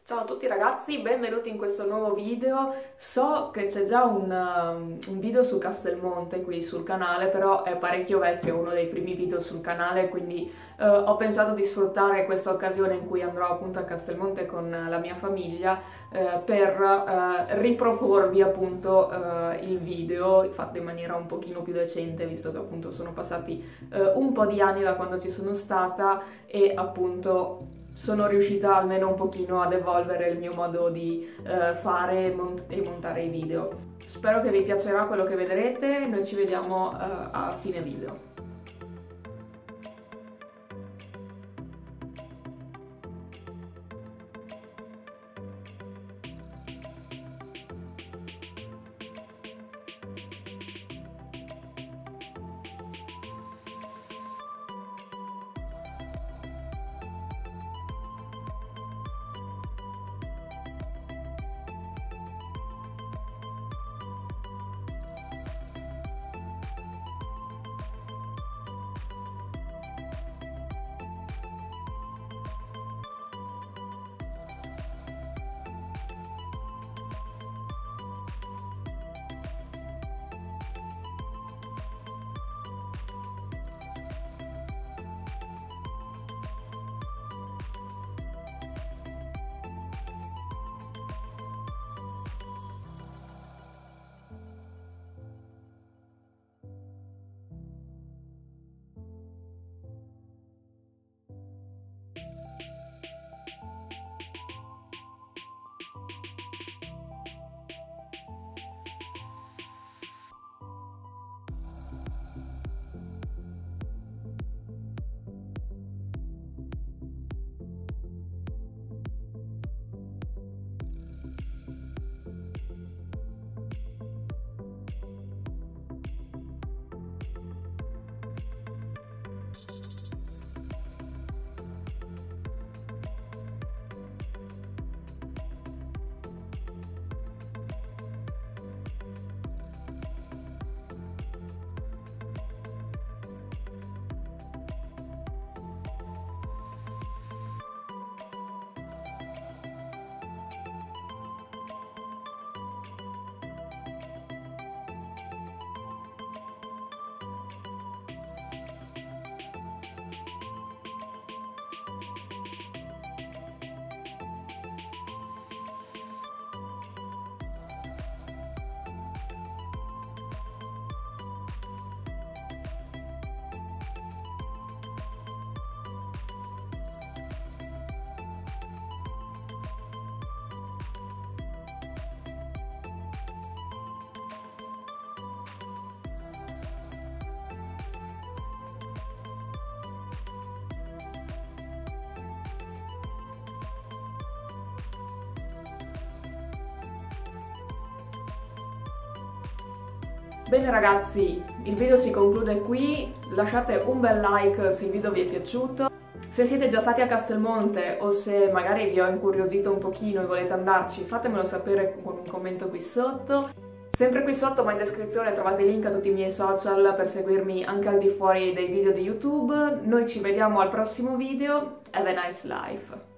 Ciao a tutti ragazzi, benvenuti in questo nuovo video. So che c'è già un video su Castelmonte qui sul canale, però è parecchio vecchio, è uno dei primi video sul canale, quindi ho pensato di sfruttare questa occasione in cui andrò appunto a Castelmonte con la mia famiglia per riproporvi appunto il video fatto in maniera un pochino più decente, visto che appunto sono passati un po' di anni da quando ci sono stata e appunto sono riuscita almeno un pochino ad evolvere il mio modo di fare e montare i video. Spero che vi piacerà quello che vedrete, noi ci vediamo a fine video. Bene ragazzi, il video si conclude qui, lasciate un bel like se il video vi è piaciuto. Se siete già stati a Castelmonte o se magari vi ho incuriosito un pochino e volete andarci, fatemelo sapere con un commento qui sotto. Sempre qui sotto, ma in descrizione, trovate i link a tutti i miei social per seguirmi anche al di fuori dei video di YouTube. Noi ci vediamo al prossimo video. Have a nice life!